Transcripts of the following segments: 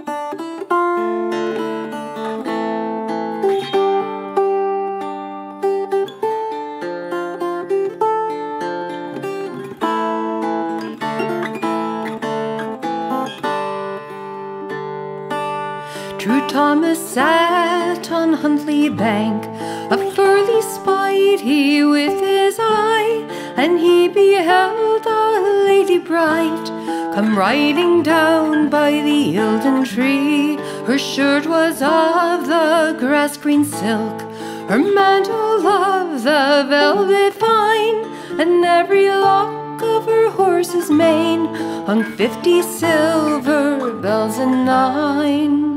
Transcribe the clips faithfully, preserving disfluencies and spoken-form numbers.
True Thomas sat on Huntley bank, a furly spied he with his eye, and he beheld a lady bright come riding down by the Eildon tree. Her shirt was of the grass-green silk, her mantle of the velvet fine, and every lock of her horse's mane hung fifty silver bells and nine.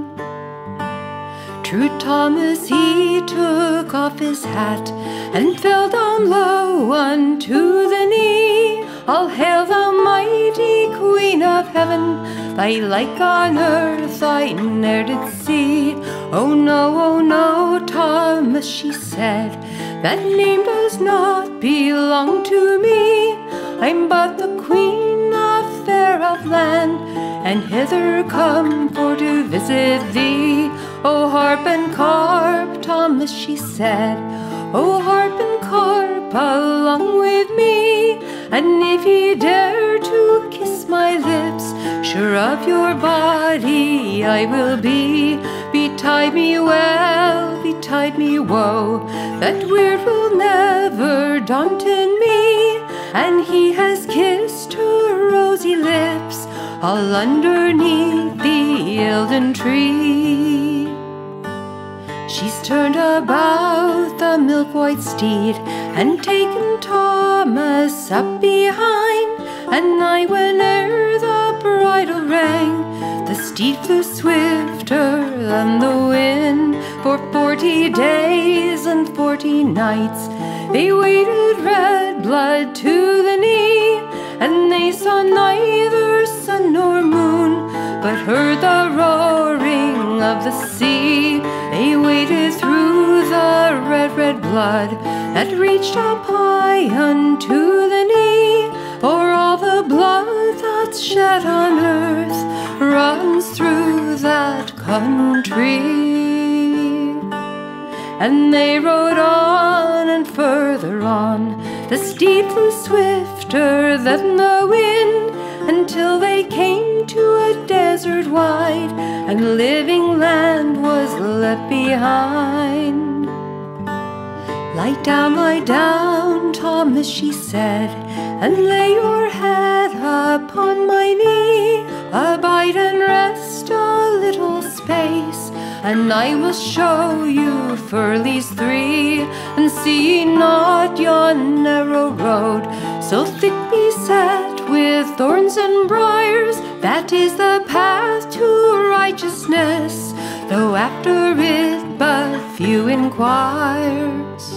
True Thomas he took off his hat and fell down low unto the knee. All hail the mighty Queen of Heaven, thy like on earth I ne'er did see. Oh no, oh no, Thomas, she said, that name does not belong to me. I'm but the Queen of fair of land, and hither come for to visit thee. Oh, harp and carp, Thomas, she said, oh, harp and carp along with me. And if ye dare to kiss my lips, sure of your body I will be. Betide me well, betide me woe, that weird will never daunt in me. And he has kissed her rosy lips all underneath the Eildon tree. She's turned about the milk-white steed and taken Thomas up behind, and nigh whene'er the bridle rang, the steed flew swifter than the wind. For forty days and forty nights they waded red blood to the knee, and they saw neither sun nor moon, but heard the roaring of the sea. They waded through the red, red blood that reached up high unto the knee, for all the blood that's shed on earth runs through that country. And they rode on and further on, the steed flew swifter than the wind, until they came to a desert wide, and living land was left behind. Lie down, lie down, Thomas, she said, and lay your head upon my knee. Abide and rest a little space, and I will show you furlies three. And see ye not yon narrow road, so thick beset with thorns and briars? That is the path to righteousness, though after it but few inquires.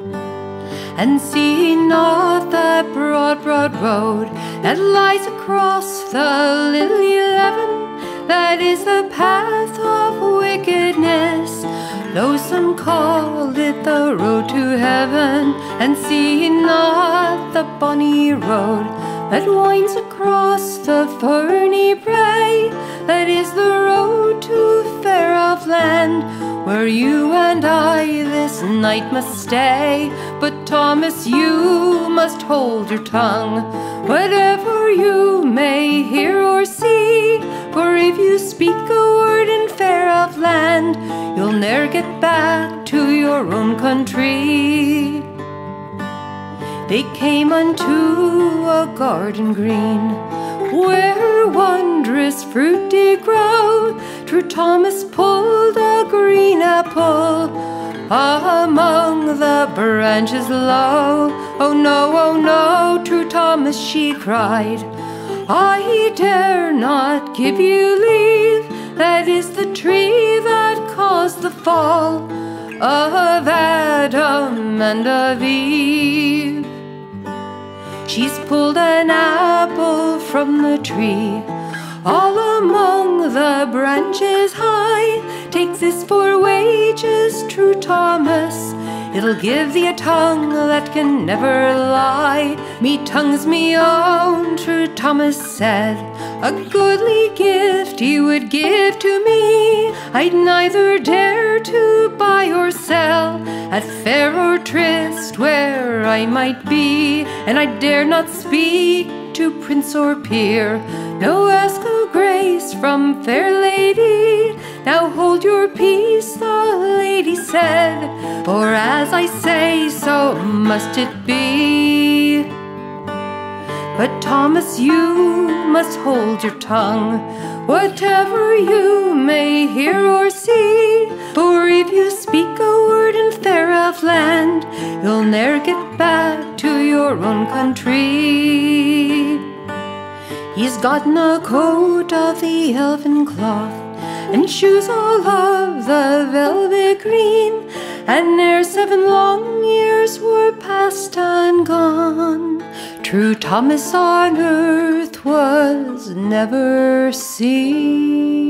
And see ye not that broad, broad road that lies across the lily leven? That is the path of wickedness, though some call it the road to heaven. And see ye not the bonny road that winds across the ferny brae? That is the road to fair of land, where you and I this night must stay. But Thomas, you must hold your tongue, whatever you may hear or see, for if you speak a word in fair of land, you'll ne'er get back to your own country. They came unto a garden green, where wondrous fruit did grow. True Thomas pulled a green apple among the branches low. Oh no, oh no, True Thomas, she cried, I dare not give you leave. That is the tree that caused the fall of Adam and of Eve. She's pulled an apple from the tree, all among the branches high. Take this for wages, True Thomas, it'll give thee a tongue that can never lie. Me tongue's me own, True Thomas said, a goodly gift he would give to me. I'd neither dare to buy or sell at fair or tryst where I might be, and I dare not speak to prince or peer, no ask of grace from fair lady. Now hold your peace, the lady said, for as I say, so must it be. But Thomas, you must hold your tongue, whatever you may hear or see, for if you speak a word in fair of land, you'll ne'er get back to your own country. He's gotten a coat of the elven cloth, and shoes all of the velvet green, and ere seven long years were past and gone, true Thomas on earth was never seen.